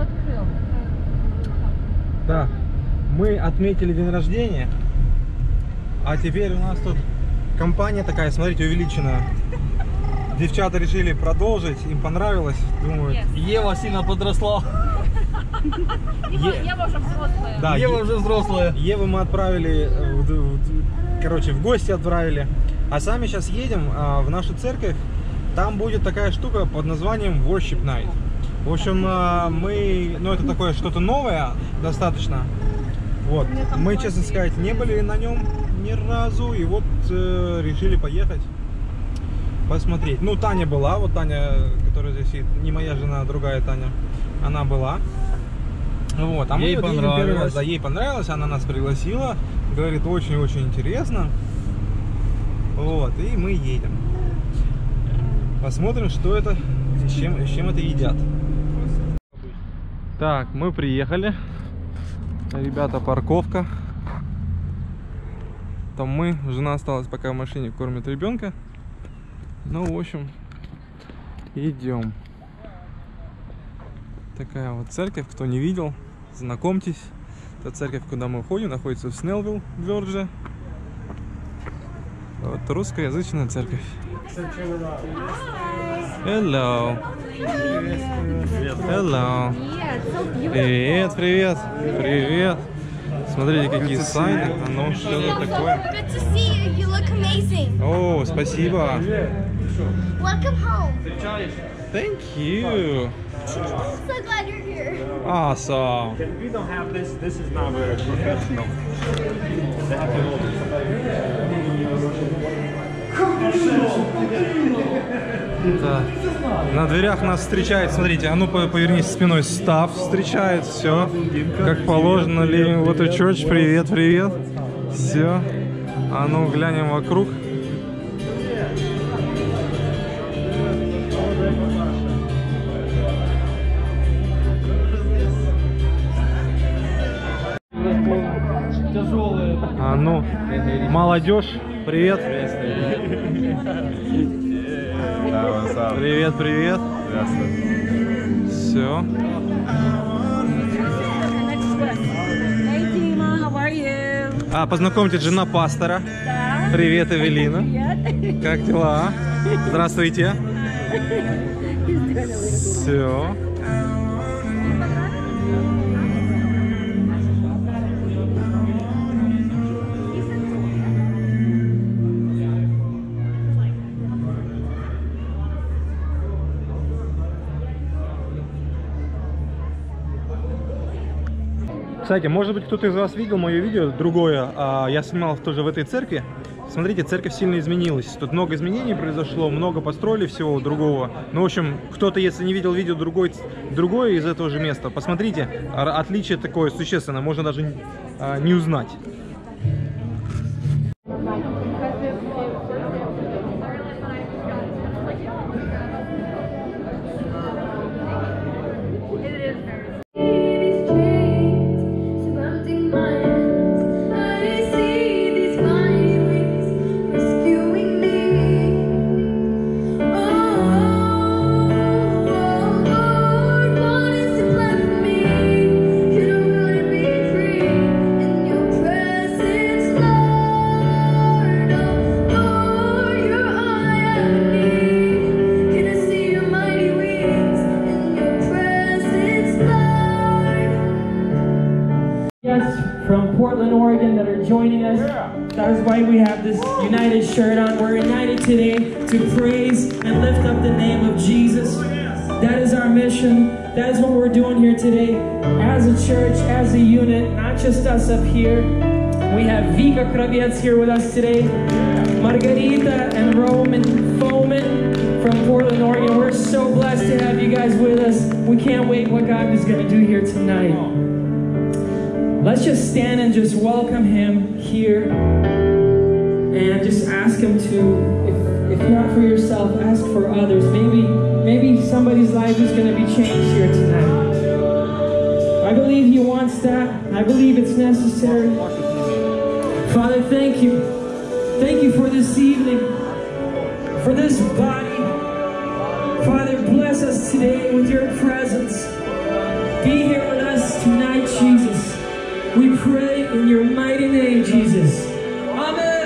открыл. Да, мы отметили день рождения, а теперь у нас тут компания такая, смотрите, увеличенная. Девчата решили продолжить, им понравилось, думают. Ева сильно подросла. Ева уже взрослая. Да, Ева уже взрослая. Еву мы отправили, короче, в гости отправили. А сами сейчас едем в нашу церковь. Там будет такая штука под названием Worship Night. В общем, ну это такое что-то новое достаточно. Вот. Мы, честно сказать, не были на нем ни разу. И вот решили поехать посмотреть. Ну, Таня была, вот Таня, которая здесь сидит, не моя жена, а другая Таня. Она была. Вот, а ей понравилось. Да, ей понравилось, она нас пригласила. Говорит, очень-очень интересно. Вот, и мы едем. Посмотрим, что это, с чем это едят. Так, мы приехали. Ребята, парковка. Там мы, жена осталась пока в машине, кормит ребенка. Ну, в общем, идем. Такая вот церковь, кто не видел, знакомьтесь. Это церковь, куда мы ходим, находится в Снеллвилл, Джорджия. Вот русскоязычная церковь. Hello. Hello. Привет, привет, привет. Смотрите, какие сайны. Ну, что это такое? О, спасибо. Welcome home. Thank you. So glad you're here. Awesome. We don't have this. This is not very professional. They have to hold Да. На дверях нас встречает, смотрите, а ну повернись спиной, став встречает, все, как положено, Living Water Church, привет, привет, все, а ну глянем вокруг. А ну, молодежь, привет. Привет, привет. Все. А, познакомьте, жена пастора. Привет, Эвелина. Как дела? Здравствуйте. Все. Кстати, может быть, кто-то из вас видел мое видео, другое, я снимал тоже в этой церкви. Смотрите, церковь сильно изменилась. Тут много изменений произошло, много построили всего другого. Ну, в общем, кто-то, если не видел видео другое из этого же места, посмотрите, отличие такое существенное, можно даже не узнать. From Portland, Oregon that are joining us. That is why we have this United shirt on. We're united today to praise and lift up the name of Jesus. That is our mission. That is what we're doing here today as a church, as a unit, not just us up here. We have Vika Kravets here with us today. Margarita and Roman Foman from Portland, Oregon. We're so blessed to have you guys with us. We can't wait what God is going to do here tonight. Let's just stand and just welcome him here and just ask him to, if not for yourself, ask for others. Maybe somebody's life is going to be changed here tonight. I believe he wants that. I believe it's necessary. Father, thank you. Thank you for this evening, for this body. Father, bless us today with your presence. Be here with us tonight, Jesus. We pray in your mighty name, Jesus. Amen.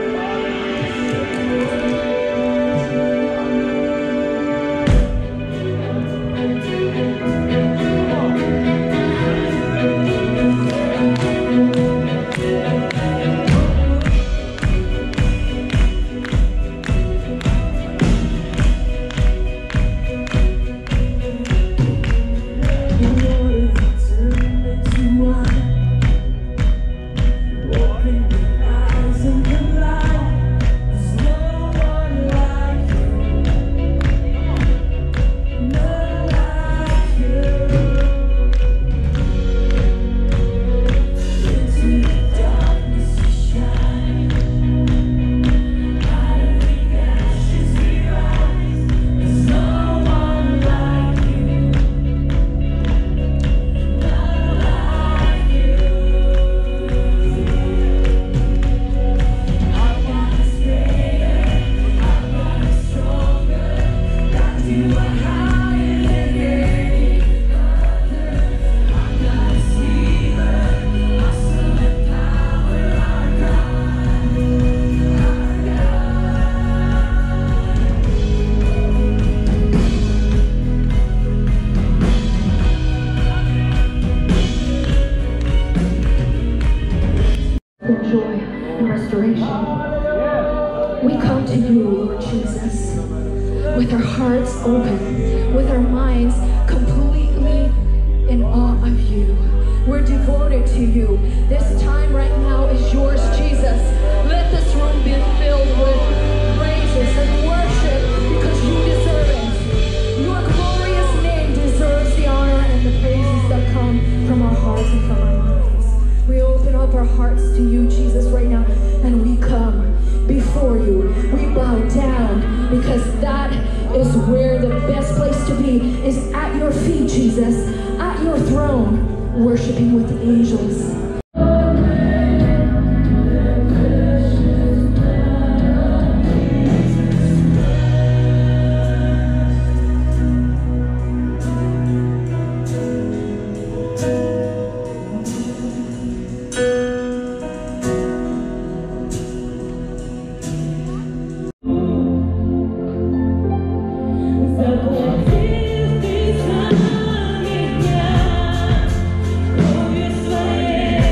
Joy and restoration. We come to you, Lord Jesus, with our hearts open, with our minds completely in awe of you. We're devoted to you. This time right now is yours, Jesus. Let this room be filled with praises and worship because you deserve it. Your glorious name deserves the honor and the praises that come from our hearts and from our minds. We open up our hearts to you, Jesus, right now, and we come before you. We bow down because that is where the best place to be is at your feet, Jesus, at your throne, worshiping with the angels. Oh,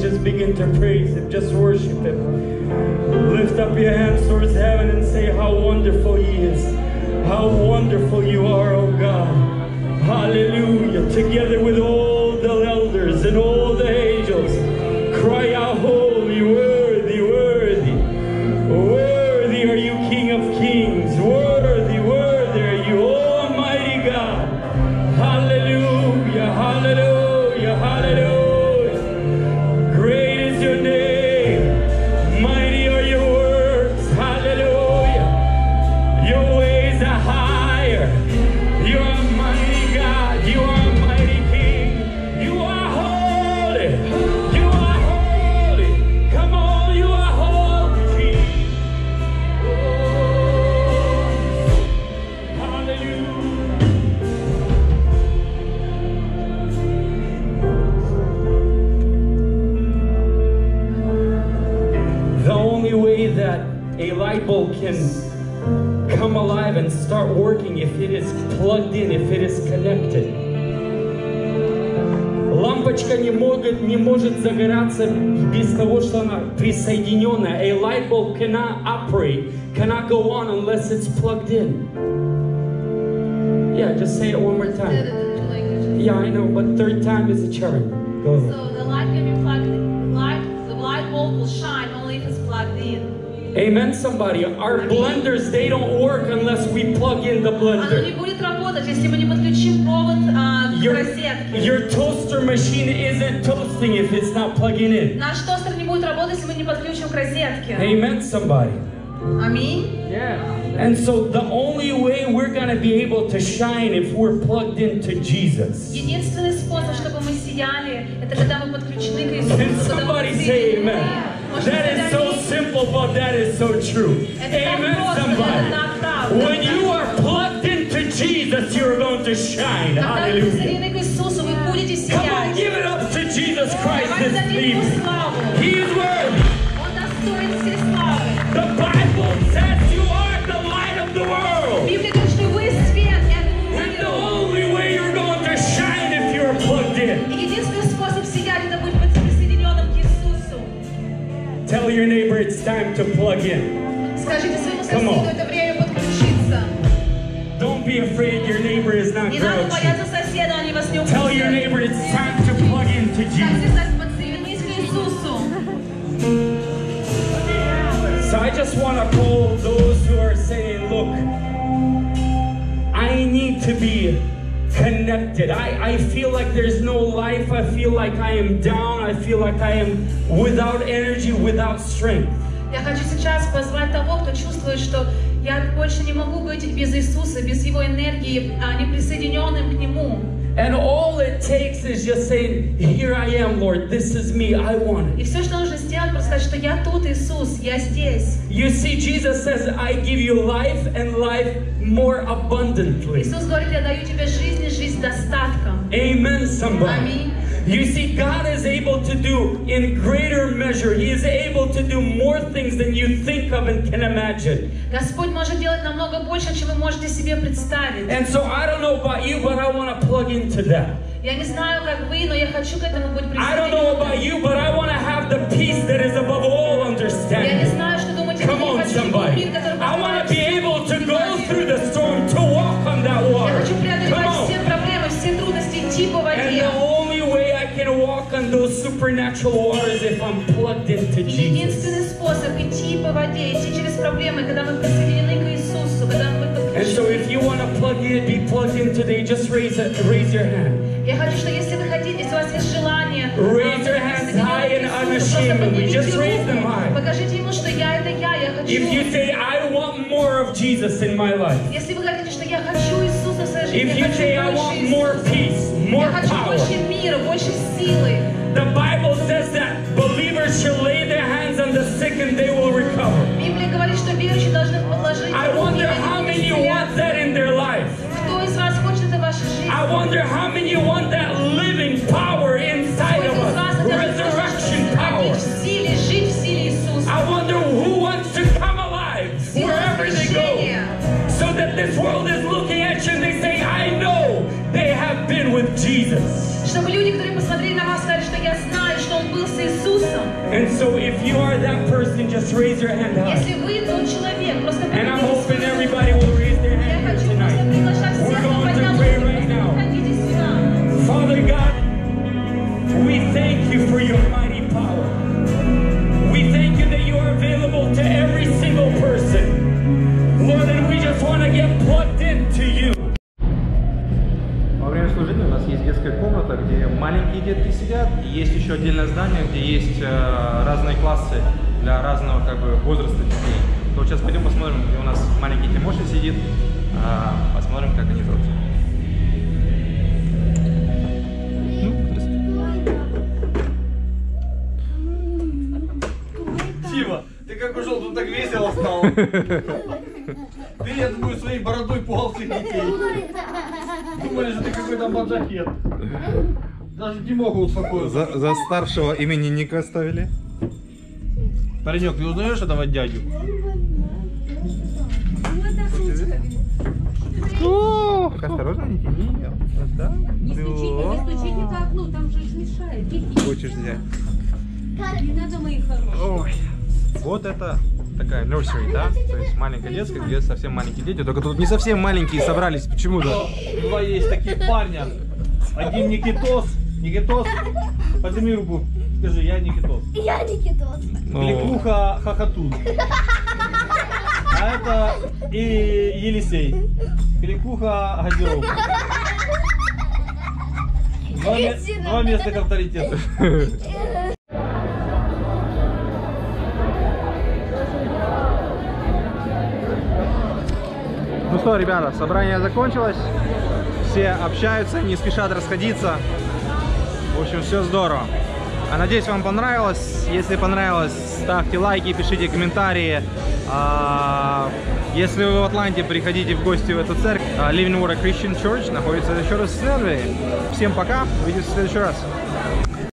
just begin to praise Him. Just worship Him. Lift up your hands towards heaven and say how wonderful He is. How wonderful You are, oh God. Hallelujah. Together with all the elders and all the angels, cry out, holy, worthy, worthy. Worthy are You, King of Kings. Worthy, worthy are You, Almighty God. Hallelujah, hallelujah, hallelujah. Great is Your name. Mighty are Your works. Hallelujah. Your ways are higher. You are mighty God. You are mighty King. You are holy. You are holy. Come on, You are holy King. Oh, hallelujah. The only way that a light bulb can come alive and start working if it is plugged in, if it is connected. Лампочка не может загораться без того, что она присоединенная. A light bulb cannot operate, cannot go on unless it's plugged in. Yeah, just say it one more time. Yeah, I know, but third time is a charm. Go ahead. So the light can be plugged in. The light bulb will shine only if it's plugged in. Amen, somebody. Our blenders, they don't work unless we plug in the Оно не blender. будет работать, если мы не подключим провод к розетке. Your toaster machine isn't toasting if it's not plugging in. Наш тостер не будет работать, если мы не подключим к розетке. Amen, somebody. Аминь. And so the only way we're going to be able to shine if we're plugged into Jesus. Единственный способ, чтобы мы сияли, это когда мы подключены к Иисусу. Can когда мы somebody say соединены. amen? Можете That is сказать so аминь? simple, but that is so true. Это так Amen, просто, это somebody. так правда. When you are plugged into Jesus, you're going to shine. Когда вы Hallelujah. присоединены к Иисусу, вы будете Come on, сиять. give it up to Jesus Christ Давайте this дадим Ему evening. славу. He is worthy. Он достоин всей славы. The Bible says you are the light of the world. Библия говорит, что вы свет, And the only way you're going to shine if you're plugged in. и единственный способ сиять, это быть присоединенным к Иисусу. Tell your neighbor it's time to plug in. Скажите своему Come on. соседу, это время подключиться. Don't be afraid your neighbor is not Не надо grouchy. бояться соседа, они вас не Tell your упустят. neighbor it's time to plug into Скажите, Jesus. Сась, подсоединись к Иисусу. So I just want to call those who are saying, look, I need to be connected. I feel like there's no life. I feel like I am down. I feel like I am without energy, without strength. Я хочу сейчас позвать того, кто чувствует, что я больше не могу быть без Иисуса, без Его энергии, а не присоединенным к Нему. And all it takes is just saying, here I am, Lord, this is me, I want И it. все, что нужно сделать, просто сказать, что я тут, Иисус, я здесь. You see, Jesus says, I give you life and life more abundantly. Иисус говорит, я даю тебе жизнь и жизнь с достатком. Amen, somebody. Аминь. You see, God is able to do in greater measure. He is able to do more things than you think of and can imagine. Господь может делать намного больше, чем вы можете себе представить. And so I don't know about you, but I want to plug into that. Я не знаю, как вы, но я хочу к этому быть I don't know about присоединенным. you, but I want to have the peace that is above all Я не understanding. знаю, что думаете, Come но я on, хочу somebody. мир, который I want to be познавает able to всю go мир. through the storm, to walk on that Я water. хочу Come преодолевать on. все проблемы, все трудности, идти по And воде. the only way I can walk on those supernatural waters if I'm plugged into И Jesus. единственный способ идти по воде, идти через проблемы, когда мы присоединены к Иисусу, когда мы And so if you want to plug in, be plugged in today, just raise your hand. Я хочу, что если вы хотите, если у вас есть желание, Raise your hands high and unashamedly. Just raise them high. покажите ему, что я это я хочу. If you say, I want more of Jesus in my life. Если вы хотите, что я хочу Иисуса в своей жизни, If я you say, I хочу want больше more Иисуса. peace, more Я хочу power. больше мира, больше силы. The Bible says that believers shall lay their hands on the sick and they will recover. Библия говорит, что верующие должны положить I руки wonder на how них many и want исцеляться. that in their life. Кто из вас хочет это в вашей жизни? I wonder how many want that living power inside Сколько of из вас us, это resurrection ходить power. в силе, жить в силе Иисуса? I wonder who wants to come alive Сила wherever they go, воскрешения. so that this world is looking at you and they say, I know they have been with Jesus. Чтобы люди, которые посмотрели на вас, сказали, что я знаю, что Он был с Иисусом. And so if you are that person, just raise your hand high. Если вы тот человек, просто And I'm поднимите hoping свою руку. everybody will raise their Я hand here хочу просто tonight. приглашать We're всех, кто going to поднял pray руку. right now. Приходите сюда. Father God, we thank you for your mighty power. We thank you that you are available to every single person. Lord, and we just want to get plugged into you. Во время служения у нас есть детская комната, где маленькие детки сидят, и есть еще отдельное здание, где есть разные классы для разного возраста детей. То вот сейчас пойдем посмотрим, где у нас маленький Тимоша сидит, посмотрим, как они тут. Тима, ты как ушел, тут так весело стало. Ты, я думаю, своей бородой пугал всех детей. Думали, что ты какой-то маджахет. Даже Тимоху успокоился. За старшего именинника ставили. Паренек, ты узнаешь этого дядю? Осторожно, не тяни ее. Вот так. Не стучите к окну, там же мешает. Хочешь взять? Не надо, мои хорошие. Ой. Вот это такая nursery, да? То есть маленькая детская, где совсем маленькие дети. Только тут не совсем маленькие собрались. Почему-то. Два есть таких парня. Один Никитос. Никитос, подними руку. Скажи, я Никитос. Я Никитос. Кликуха Хахатун. А это и Елисей. Кликуха Гадеров. Два местных авторитета. Ну что, ребята, собрание закончилось. Все общаются, не спешат расходиться. В общем, все здорово. А надеюсь, вам понравилось. Если понравилось, ставьте лайки, пишите комментарии. Если вы в Атланте, приходите в гости в эту церковь. Living Water Christian Church находится еще раз в Снеллвилле. Всем пока, увидимся в следующий раз.